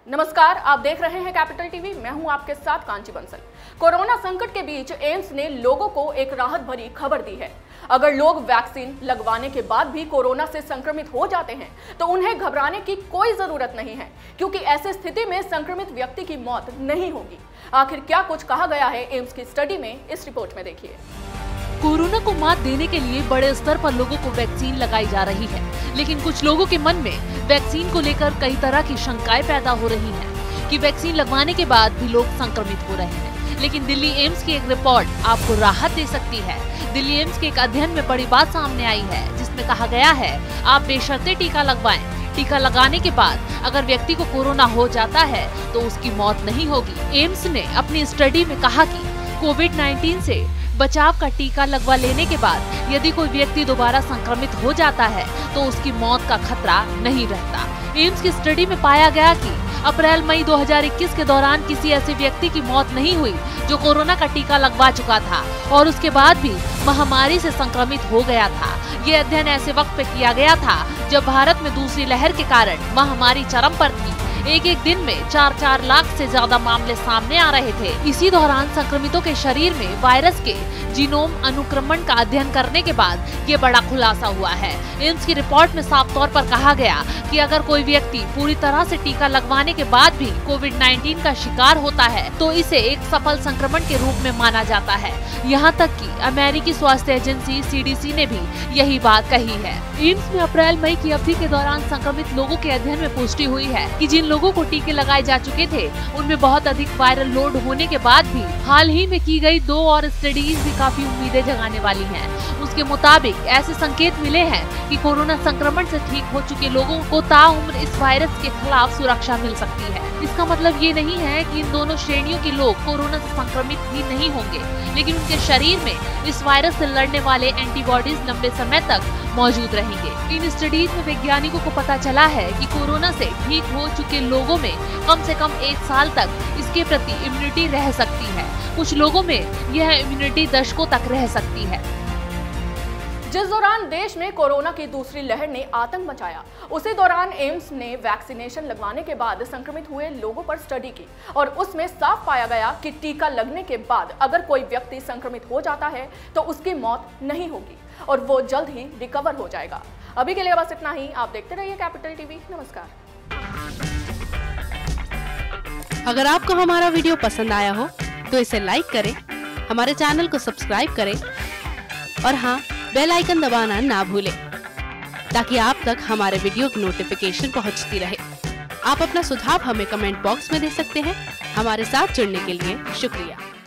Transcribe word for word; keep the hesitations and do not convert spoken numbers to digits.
नमस्कार, आप देख रहे हैं कैपिटल टीवी। मैं हूं आपके साथ कांची बंसल। कोरोना संकट के बीच एम्स ने लोगों को एक राहत भरी खबर दी है। अगर लोग वैक्सीन लगवाने के बाद भी कोरोना से संक्रमित हो जाते हैं तो उन्हें घबराने की कोई जरूरत नहीं है, क्योंकि ऐसी स्थिति में संक्रमित व्यक्ति की मौत नहीं होगी। आखिर क्या कुछ कहा गया है एम्स की स्टडी में, इस रिपोर्ट में देखिए। कोरोना को मात देने के लिए बड़े स्तर पर लोगों को वैक्सीन लगाई जा रही है, लेकिन कुछ लोगों के मन में वैक्सीन को लेकर कई तरह की शंकाएं पैदा हो रही हैं कि वैक्सीन लगवाने के बाद भी लोग संक्रमित हो रहे हैं। लेकिन दिल्ली एम्स की एक रिपोर्ट आपको राहत दे सकती है। दिल्ली एम्स के एक अध्ययन में बड़ी बात सामने आई है, जिसमें कहा गया है आप बेशर्ते टीका लगवाएं। टीका लगाने के बाद अगर व्यक्ति को कोरोना हो जाता है तो उसकी मौत नहीं होगी। एम्स ने अपनी स्टडी में कहा कि कोविड नाइन्टीन से बचाव का टीका लगवा लेने के बाद यदि कोई व्यक्ति दोबारा संक्रमित हो जाता है तो उसकी मौत का खतरा नहीं रहता। एम्स की स्टडी में पाया गया कि अप्रैल मई दो हज़ार इक्कीस के दौरान किसी ऐसे व्यक्ति की मौत नहीं हुई जो कोरोना का टीका लगवा चुका था और उसके बाद भी महामारी से संक्रमित हो गया था। ये अध्ययन ऐसे वक्त पे किया गया था जब भारत में दूसरी लहर के कारण महामारी चरम पर थी। एक एक दिन में चार चार लाख से ज्यादा मामले सामने आ रहे थे। इसी दौरान संक्रमितों के शरीर में वायरस के जीनोम अनुक्रमण का अध्ययन करने के बाद ये बड़ा खुलासा हुआ है। एम्स की रिपोर्ट में साफ तौर पर कहा गया कि अगर कोई व्यक्ति पूरी तरह से टीका लगवाने के बाद भी कोविड नाइन्टीन का शिकार होता है तो इसे एक सफल संक्रमण के रूप में माना जाता है। यहाँ तक कि अमेरिकी स्वास्थ्य एजेंसी सी डी सी ने भी यही बात कही है। एम्स में अप्रैल मई की अवधि के दौरान संक्रमित लोगों के अध्ययन में पुष्टि हुई है कि जिन लोगों को टीके लगाए जा चुके थे उनमें बहुत अधिक वायरल लोड होने के बाद भी हाल ही में की गई दो और स्टडीज भी काफी उम्मीदें जगाने वाली हैं। उसके मुताबिक ऐसे संकेत मिले हैं कि कोरोना संक्रमण से ठीक हो चुके लोगों को ताउम्र इस वायरस के खिलाफ सुरक्षा मिल सकती है। इसका मतलब ये नहीं है कि इन दोनों श्रेणियों के लोग कोरोना से संक्रमित ही नहीं होंगे, लेकिन उनके शरीर में इस वायरस से लड़ने वाले एंटीबॉडीज लंबे समय तक मौजूद रहेंगे। इन स्टडीज में वैज्ञानिकों को पता चला है कि कोरोना से ठीक हो चुके लोगों में कम से कम एक साल तक इसके प्रति इम्यूनिटी रह सकती है। कुछ लोगों में यह इम्यूनिटी दशकों तक रह सकती है। जिस दौरान देश में कोरोना की दूसरी लहर ने आतंक मचाया, उसी दौरान एम्स ने वैक्सीनेशन लगवाने के बाद संक्रमित हुए लोगों पर स्टडी की और उसमें साफ पाया गया कि टीका लगने के बाद अगर कोई व्यक्ति संक्रमित हो जाता है तो उसकी मौत नहीं होगी और वो जल्द ही रिकवर हो जाएगा। अभी के लिए बस इतना ही। आप देखते रहिए कैपिटल टीवी। नमस्कार। अगर आपको हमारा वीडियो पसंद आया हो तो इसे लाइक करें, हमारे चैनल को सब्सक्राइब करें और हाँ, बेल आइकन दबाना ना भूलें ताकि आप तक हमारे वीडियो की नोटिफिकेशन पहुंचती रहे। आप अपना सुझाव हमें कमेंट बॉक्स में दे सकते हैं। हमारे साथ जुड़ने के लिए शुक्रिया।